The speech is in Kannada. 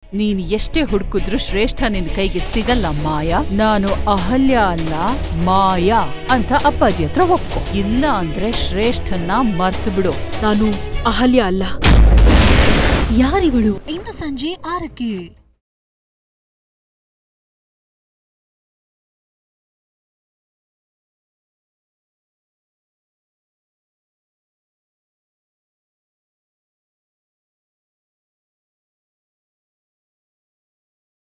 ನೀನ್ ಎಷ್ಟೇ ಹುಡುಕಿದ್ರು ಶ್ರೇಷ್ಠ ನಿನ್ ಕೈಗೆ ಸಿಗಲ್ಲ ಮಾಯಾ. ನಾನು ಅಹಲ್ಯ ಅಲ್ಲ ಮಾಯಾ ಅಂತ ಅಪ್ಪಾಜಿ ಹತ್ರ ಒಪ್ಕೊ. ಇಲ್ಲ ಅಂದ್ರೆ ಶ್ರೇಷ್ಠನ್ನ ಮರ್ತು ಬಿಡು. ನಾನು ಅಹಲ್ಯ ಅಲ್ಲ. ಯಾರಿವಳು? ಇಂದು ಸಂಜೆ 6ಕ್ಕೆ.